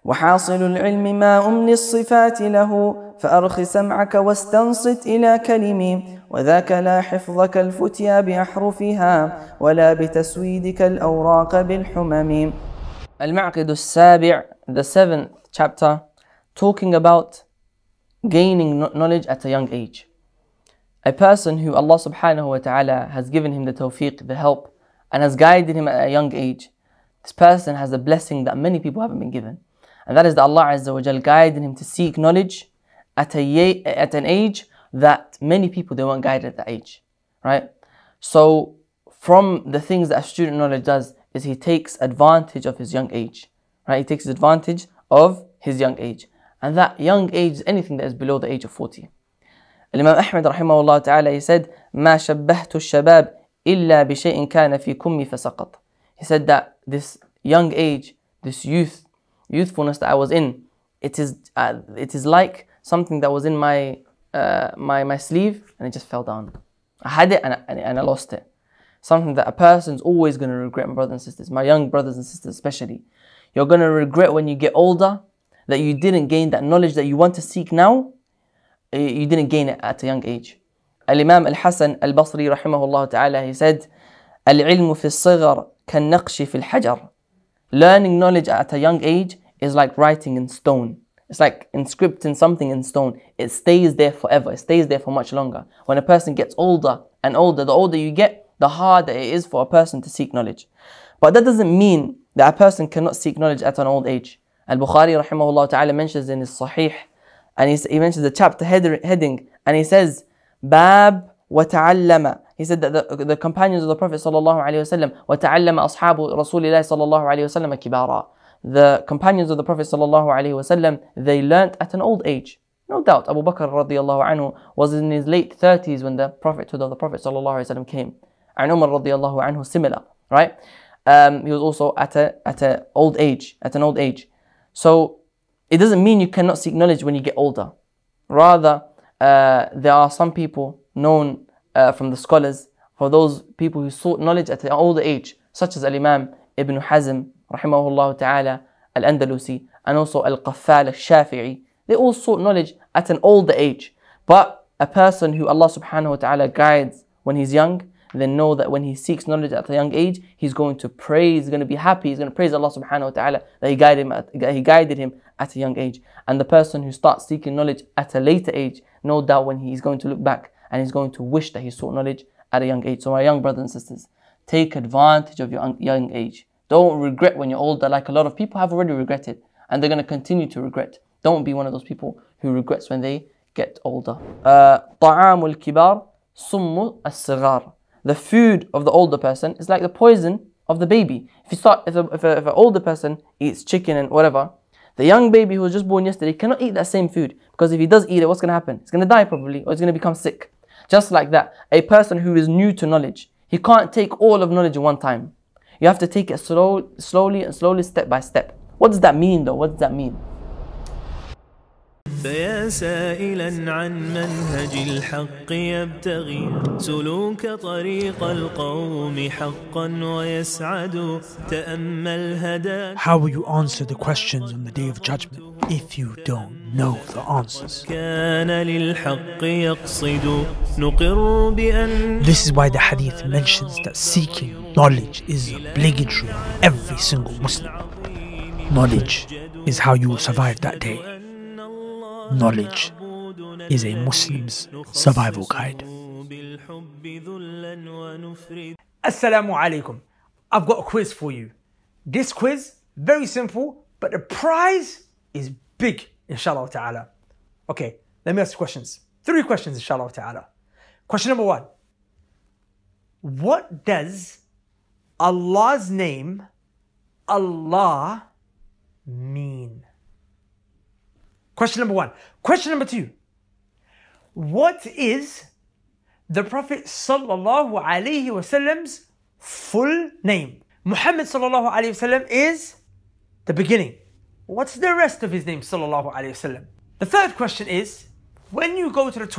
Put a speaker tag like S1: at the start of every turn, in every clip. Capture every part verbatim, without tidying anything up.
S1: وحاصل العلم ما أمني الصفات له فأرخ سمعك واستنصت إلى كلمي وذاك لا حفظك الفتيا بأحرفها ولا بتسويدك الأوراق بالحمم. المعقد السابع, the seventh chapter, talking about gaining knowledge at a young age. A person who Allah subhanahu wa ta'ala has given him the tawfiq, the help, and has guided him at a young age, this person has a blessing that many people haven't been given. And that is that Allah Azza wa Jal guided him to seek knowledge at, a, at an age that many people, they weren't guided at that age. Right? So from the things that a student knowledge does is he takes advantage of his young age. Right? He takes advantage of his young age. And that young age is anything that is below the age of forty. Imam Ahmad rahimahullah ta'ala, he said, ما شبهت الشباب إلا بشيء كان في كمي فسقط. He said that this young age, this youth, youthfulness that I was in, it is uh, it is like something that was in my uh, my my sleeve and it just fell down. I had it and I, and I lost it. Something that a person's always going to regret, my brothers and sisters, my young brothers and sisters especially. You're going to regret when you get older that you didn't gain that knowledge that you want to seek now. You didn't gain it at a young age. Al-Imam Al-Hasan Al-Basri rahimahullah ta'ala, he said, Al-ilmu fi as-sighar kan-naqshi fi al-hajar. Learning knowledge at a young age is like writing in stone. It's like inscripting something in stone. It stays there forever. It stays there for much longer. When a person gets older and older, the older you get, the harder it is for a person to seek knowledge. But that doesn't mean that a person cannot seek knowledge at an old age. Al-Bukhari rahimahullah ta'ala mentions in his Sahih, and he, he mentions the chapter header, heading, and he says, Bab wa ta'allama. He said that the, the companions of the Prophet sallallahu alaihi wasallam, wa ta'allama ashabu Rasulillah sallallahu alaihi wasallam kibara. The companions of the Prophet sallallahu alaihi wasallam, they learnt at an old age. No doubt, Abu Bakr radiallahu anhu was in his late thirties when the prophethood of the Prophet sallallahu alaihi wasallam came. And Umar radiallahu anhu similar, right? Um, he was also at a at a old age, at an old age. So it doesn't mean you cannot seek knowledge when you get older. Rather, uh, there are some people known uh, from the scholars, for those people who sought knowledge at an older age, such as Al-Imam Ibn Hazm, rahimahullah ta'ala, Al-Andalusi, and also Al-Qaffal Al-Shafi'i. They all sought knowledge at an older age. But a person who Allah subhanahu wa ta'ala guides when he's young, then know that when he seeks knowledge at a young age, he's going to praise, he's going to be happy, he's going to praise Allah subhanahu wa ta'ala that he guided him at, he guided him at a young age. And the person who starts seeking knowledge at a later age, no doubt when he's going to look back and he's going to wish that he sought knowledge at a young age. So my young brothers and sisters, take advantage of your young age. Don't regret when you're older, like a lot of people have already regretted, and they're going to continue to regret. Don't be one of those people who regrets when they get older. طعام الكبار سم الصغار. The food of the older person is like the poison of the baby. If you start, if, a, if, a, if an older person eats chicken and whatever, the young baby who was just born yesterday cannot eat that same food, because if he does eat it, what's going to happen? He's going to die probably, or he's going to become sick. Just like that, a person who is new to knowledge, he can't take all of knowledge at one time. You have to take it slow, slowly and slowly, step by step. What does that mean though? What does that mean?
S2: فيا سائلا عن منهج الحق يبتغي سلوك طريق القوم حقا ويسعد تأمل هداك.
S3: How will you answer the questions on the Day of Judgment if you don't know the answers?
S2: كان للحق يقصد نقر بأن.
S3: This is why the hadith mentions that seeking knowledge is obligatory on every single Muslim. Knowledge is how you will survive that day. Knowledge is a Muslim's survival guide.
S4: Assalamu alaikum. I've got a quiz for you. This quiz, very simple, but the prize is big, inshallah ta'ala. Okay, let me ask you questions. Three questions, inshallah ta'ala. Question number one. What does Allah's name, Allah, mean? Question number one. Question number two. What is the Prophet sallallahu alaihi wasallam's full name? Muhammad sallallahu alaihi wasallam is the beginning. What's the rest of his name sallallahu alaihi wasallam? The third question is, when you go to the toilet,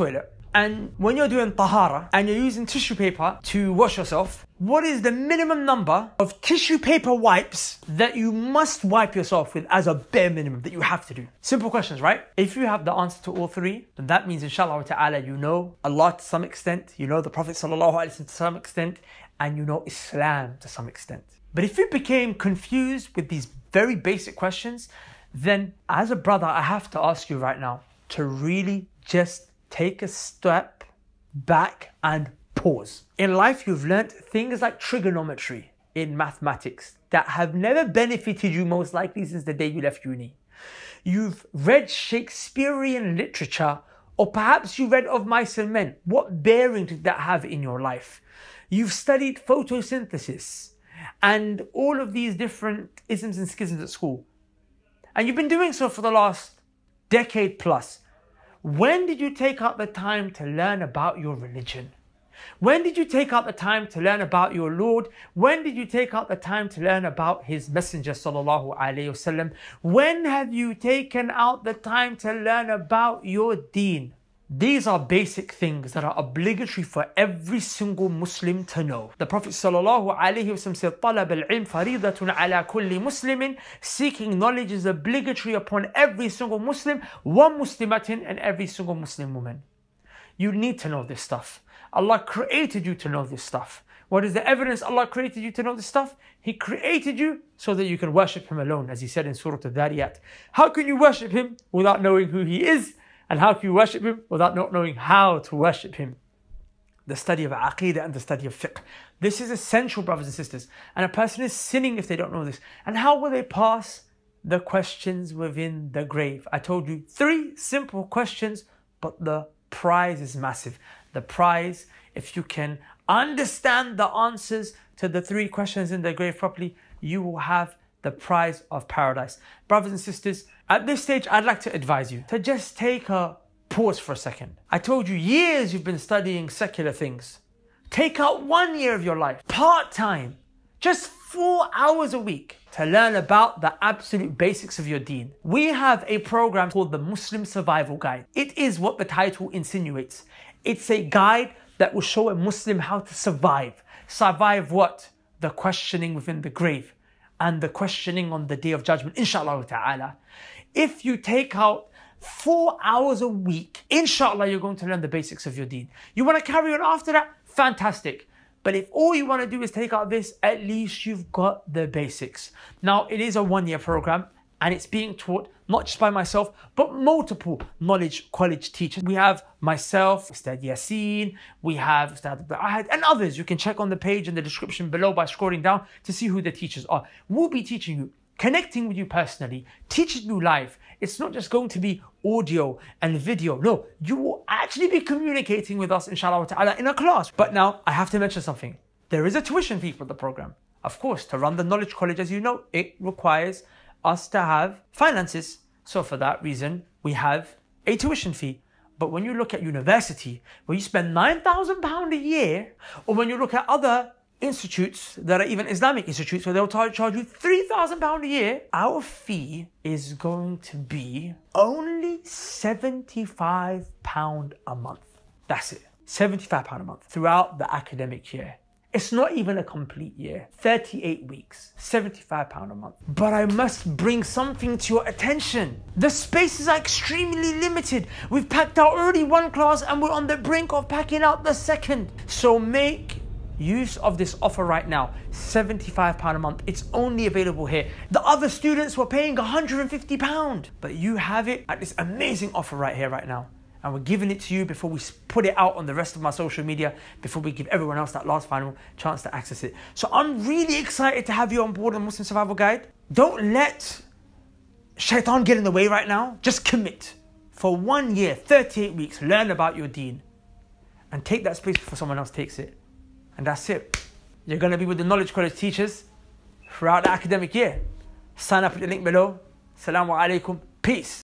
S4: And when you're doing tahara and you're using tissue paper to wash yourself, what is the minimum number of tissue paper wipes that you must wipe yourself with as a bare minimum that you have to do? Simple questions, right? If you have the answer to all three, then that means inshallah ta'ala you know Allah to some extent, you know the Prophet sallallahu alaihi wasallam to some extent, and you know Islam to some extent. But if you became confused with these very basic questions, then as a brother, I have to ask you right now to really just take a step back and pause. In life, you've learnt things like trigonometry in mathematics that have never benefited you most likely since the day you left uni. You've read Shakespearean literature, or perhaps you read Of Mice and Men. What bearing did that have in your life? You've studied photosynthesis and all of these different isms and schisms at school. And you've been doing so for the last decade plus. When did you take out the time to learn about your religion? When did you take out the time to learn about your Lord? When did you take out the time to learn about His Messenger sallallahu alaihi wasallam? When have you taken out the time to learn about your deen? These are basic things that are obligatory for every single Muslim to know. The Prophet sallallahu alaihi wasallam said, "Talab al-ilm faridatun ala kulli muslimin." Seeking knowledge is obligatory upon every single Muslim, one Muslimatin, and every single Muslim woman. You need to know this stuff. Allah created you to know this stuff. What is the evidence Allah created you to know this stuff? He created you so that you can worship Him alone, as He said in Surah Al-Dhariyat. How can you worship Him without knowing who He is? And how can you worship Him without not knowing how to worship Him? The study of Aqeedah and the study of fiqh. This is essential, brothers and sisters. And a person is sinning if they don't know this. And how will they pass the questions within the grave? I told you three simple questions, but the prize is massive. The prize, if you can understand the answers to the three questions in the grave properly, you will have the prize of paradise. Brothers and sisters, at this stage, I'd like to advise you to just take a pause for a second. I told you years you've been studying secular things. Take out one year of your life, part-time, just four hours a week to learn about the absolute basics of your deen. We have a program called the Muslim Survival Guide. It is what the title insinuates. It's a guide that will show a Muslim how to survive. Survive what? The questioning within the grave and the questioning on the Day of Judgment, inshallah ta'ala. If you take out four hours a week, inshallah, you're going to learn the basics of your deen. You want to carry on after that? Fantastic. But if all you want to do is take out this, at least you've got the basics. Now, it is a one-year program, and it's being taught not just by myself, but multiple knowledge college teachers. We have myself, Ustad Yassin, we have Ustad Ahad, and others. You can check on the page in the description below by scrolling down to see who the teachers are. We'll be teaching you, connecting with you personally, teaching you live. It's not just going to be audio and video. No, you will actually be communicating with us, inshallah ta'ala, in a class. But now, I have to mention something. There is a tuition fee for the program. Of course, to run the Knowledge College, as you know, it requires us to have finances. So for that reason, we have a tuition fee. But when you look at university, where you spend nine thousand pounds a year, or when you look at other institutes that are even Islamic institutes where they'll charge you three thousand pounds a year, our fee is going to be only seventy-five pounds a month. That's it. seventy-five pounds a month throughout the academic year. It's not even a complete year. thirty-eight weeks, seventy-five pounds a month. But I must bring something to your attention. The spaces are extremely limited. We've packed out already one class and we're on the brink of packing out the second. So make use of this offer right now. seventy-five pounds a month. It's only available here. The other students were paying one hundred and fifty pounds. But you have it at this amazing offer right here, right now. And we're giving it to you before we put it out on the rest of my social media, before we give everyone else that last final chance to access it. So I'm really excited to have you on board the Muslim Survival Guide. Don't let shaitan get in the way right now. Just commit. For one year, thirty-eight weeks, learn about your deen. And take that space before someone else takes it. And that's it. You're going to be with the Knowledge College teachers throughout the academic year. Sign up at the link below. Assalamu alaikum. Peace.